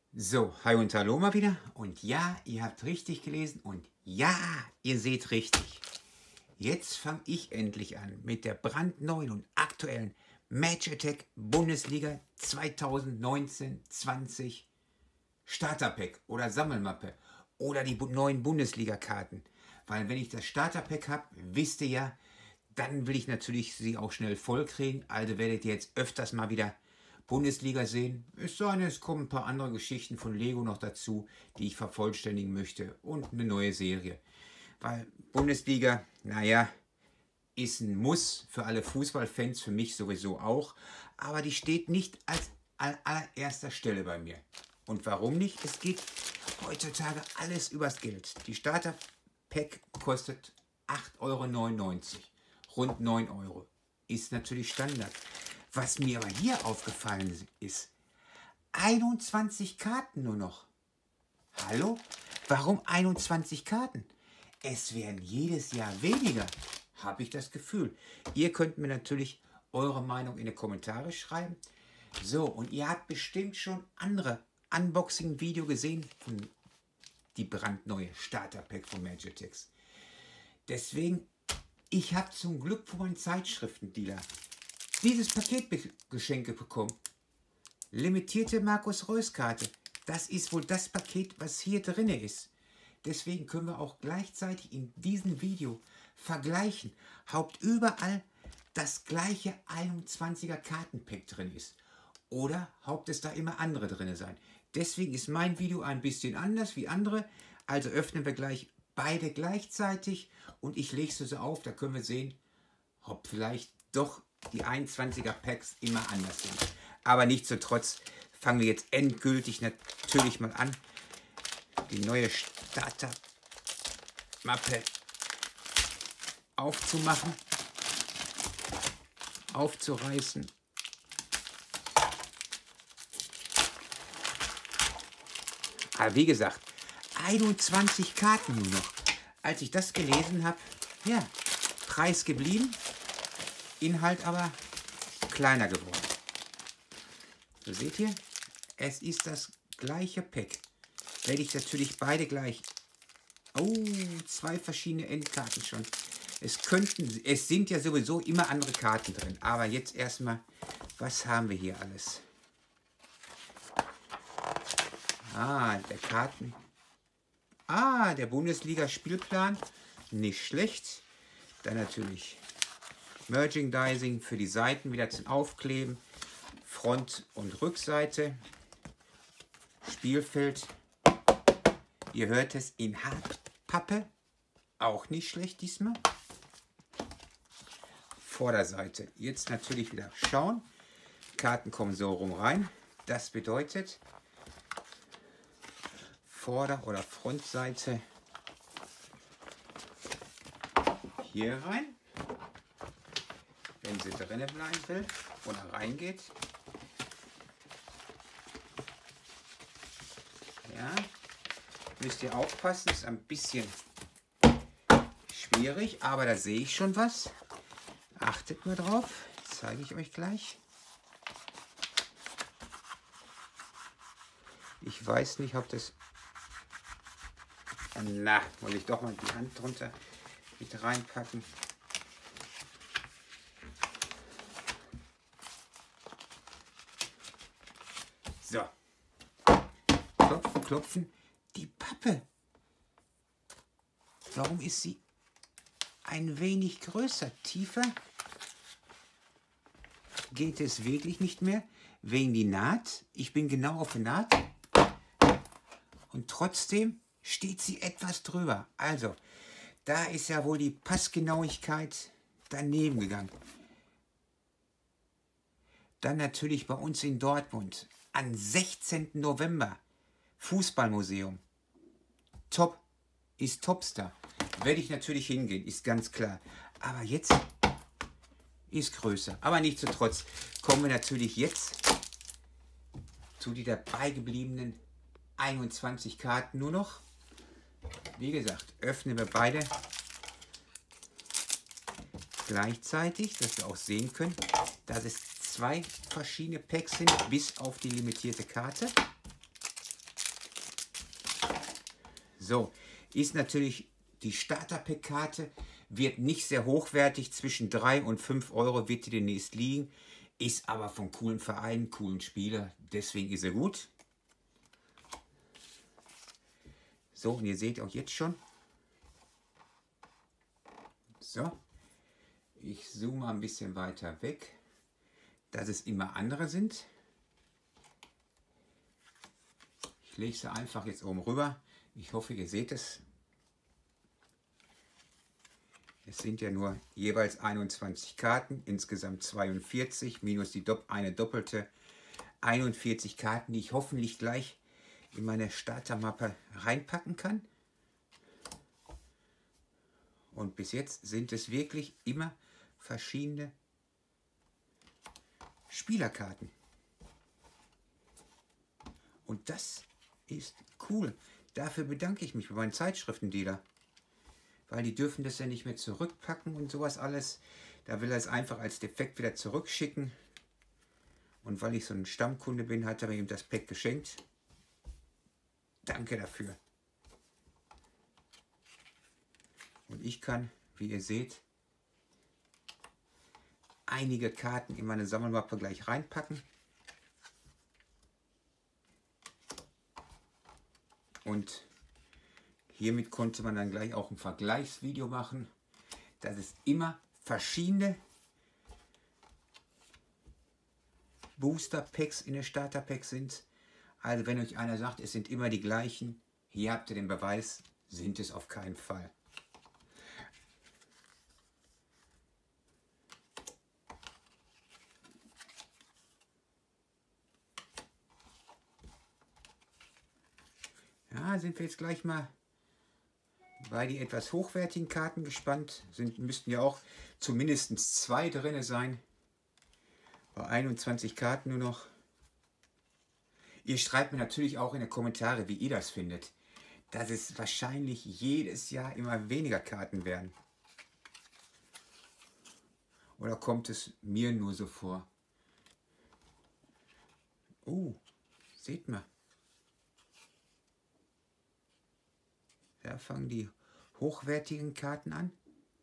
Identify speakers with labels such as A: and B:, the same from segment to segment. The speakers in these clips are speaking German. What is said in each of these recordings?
A: So, hi und hallo mal wieder. Und ja, ihr habt richtig gelesen und ja, ihr seht richtig. Jetzt fange ich endlich an mit der brandneuen und aktuellen Match Attack Bundesliga 2019-20 Starterpack oder Sammelmappe oder die neuen Bundesliga-Karten. Weil wenn ich das Starterpack habe, wisst ihr ja, dann will ich natürlich sie auch schnell voll kriegen. Also werdet ihr jetzt öfters mal wieder Bundesliga sehen. Es sei denn, es kommen ein paar andere Geschichten von Lego noch dazu, die ich vervollständigen möchte. Und eine neue Serie. Weil Bundesliga, naja, ist ein Muss für alle Fußballfans, für mich sowieso auch. Aber die steht nicht als an allererster Stelle bei mir. Und warum nicht? Es geht heutzutage alles übers Geld. Die Starter-Pack kostet 8,99 €. Rund 9 €. Ist natürlich Standard. Was mir aber hier aufgefallen ist, 21 Karten nur noch. Hallo? Warum 21 Karten? Es werden jedes Jahr weniger, habe ich das Gefühl. Ihr könnt mir natürlich eure Meinung in die Kommentare schreiben. So, und ihr habt bestimmt schon andere Unboxing-Video gesehen von die brandneue Starter-Pack von Magitex. Deswegen, ich habe zum Glück von meinem Zeitschriftendealer dieses Paketgeschenke bekommen. Limitierte Markus Reus Karte. Das ist wohl das Paket, was hier drin ist. Deswegen können wir auch gleichzeitig in diesem Video vergleichen, ob überall das gleiche 21er Kartenpack drin ist. Oder ob es da immer andere drin sein. Deswegen ist mein Video ein bisschen anders wie andere. Also öffnen wir gleich beide gleichzeitig und ich lege sie so auf, da können wir sehen, ob vielleicht doch die 21er Packs immer anders sind. Aber nichtsdestotrotz fangen wir jetzt endgültig natürlich mal an, die neue Starter-Mappe aufzumachen, aufzureißen. Aber wie gesagt, 21 Karten nur noch. Als ich das gelesen habe, ja, Preis geblieben, Inhalt aber kleiner geworden. So seht ihr, es ist das gleiche Pack. Werde ich natürlich beide gleich. Oh, zwei verschiedene Endkarten schon. Es sind ja sowieso immer andere Karten drin. Aber jetzt erstmal, was haben wir hier alles? Der Bundesliga-Spielplan. Nicht schlecht. Dann natürlich Merchandising für die Seiten wieder zum Aufkleben. Front- und Rückseite. Spielfeld. Ihr hört es in Hartpappe. Auch nicht schlecht diesmal. Vorderseite. Jetzt natürlich wieder schauen. Karten kommen so rum rein. Das bedeutet Vorder- oder Frontseite hier rein, wenn sie drinnen bleiben will oder reingeht. Ja, müsst ihr aufpassen, ist ein bisschen schwierig, aber da sehe ich schon was. Achtet mal drauf, zeige ich euch gleich. Ich weiß nicht, ob das... Na, wollte ich doch mal die Hand drunter mit reinpacken. So. Klopfen, klopfen. Die Pappe. Warum ist sie ein wenig größer? Tiefer geht es wirklich nicht mehr. Wegen die Naht. Ich bin genau auf der Naht. Und trotzdem steht sie etwas drüber. Also, da ist ja wohl die Passgenauigkeit daneben gegangen. Dann natürlich bei uns in Dortmund am 16. November Fußballmuseum. Top ist Topstar. Werde ich natürlich hingehen, ist ganz klar. Aber jetzt ist größer. Aber nichtsdestotrotz kommen wir natürlich jetzt zu die dabei gebliebenen 21 Karten nur noch. Wie gesagt, öffnen wir beide gleichzeitig, dass wir auch sehen können, dass es zwei verschiedene Packs sind, bis auf die limitierte Karte. So, ist natürlich die Starter-Pack-Karte, wird nicht sehr hochwertig, zwischen 3 und 5 Euro wird die demnächst liegen, ist aber vom coolen Verein, coolen Spieler, deswegen ist er gut. So, und ihr seht auch jetzt schon, so, ich zoome ein bisschen weiter weg, dass es immer andere sind. Ich lege sie einfach jetzt oben rüber. Ich hoffe, ihr seht es. Es sind ja nur jeweils 21 Karten, insgesamt 42, minus die eine doppelte, 41 Karten, die ich hoffentlich gleich in meine Startermappe reinpacken kann. Und bis jetzt sind es wirklich immer verschiedene Spielerkarten. Und das ist cool. Dafür bedanke ich mich bei meinen Zeitschriftendealer. Weil die dürfen das ja nicht mehr zurückpacken und sowas alles. Da will er es einfach als defekt wieder zurückschicken. Und weil ich so ein Stammkunde bin, hat er mir eben das Pack geschenkt. Danke dafür. Und ich kann, wie ihr seht, einige Karten in meine Sammelmappe gleich reinpacken. Und hiermit konnte man dann gleich auch ein Vergleichsvideo machen, dass es immer verschiedene Booster Packs in der Starter Pack sind. Also wenn euch einer sagt, es sind immer die gleichen, hier habt ihr den Beweis, sind es auf keinen Fall. Ja, sind wir jetzt gleich mal bei die etwas hochwertigen Karten gespannt. Müssten ja auch zumindest 2 drin sein. Bei 21 Karten nur noch. Ihr schreibt mir natürlich auch in die Kommentare, wie ihr das findet. Dass es wahrscheinlich jedes Jahr immer weniger Karten werden. Oder kommt es mir nur so vor? Seht mal. Da fangen die hochwertigen Karten an.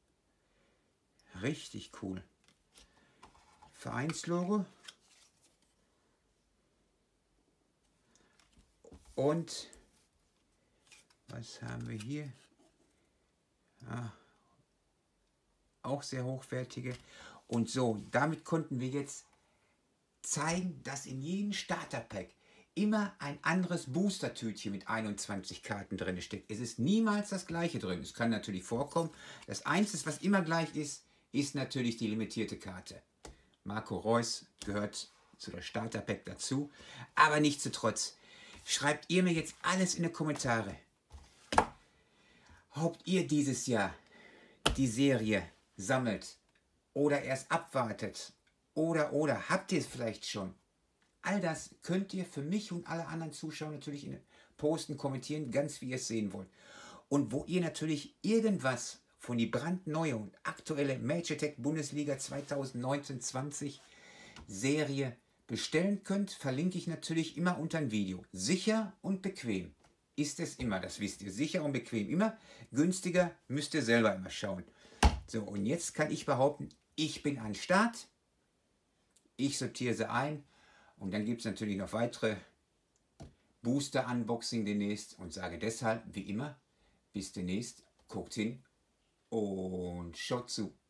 A: Richtig cool. Vereinslogo. Und was haben wir hier? Auch sehr hochwertige. Und so, damit konnten wir jetzt zeigen, dass in jedem Starterpack immer ein anderes Booster-Tütchen mit 21 Karten drin steckt. Es ist niemals das gleiche drin. Es kann natürlich vorkommen. Das Einzige, was immer gleich ist, ist natürlich die limitierte Karte. Marco Reus gehört zu der Starterpack dazu. Aber nichtsdestotrotz, schreibt ihr mir jetzt alles in die Kommentare. Ob ihr dieses Jahr die Serie sammelt oder erst abwartet oder habt ihr es vielleicht schon? All das könnt ihr für mich und alle anderen Zuschauer natürlich in posten, kommentieren, ganz wie ihr es sehen wollt. Und wo ihr natürlich irgendwas von die brandneue und aktuelle Magitech Bundesliga 2019-20 Serie bestellen könnt, verlinke ich natürlich immer unter ein Video. Sicher und bequem ist es immer, das wisst ihr. Sicher und bequem immer. Günstiger müsst ihr selber immer schauen. So, und jetzt kann ich behaupten, ich bin an Start. Ich sortiere sie ein. Und dann gibt es natürlich noch weitere Booster-Unboxing demnächst und sage deshalb, wie immer, bis demnächst, guckt hin und schaut zu.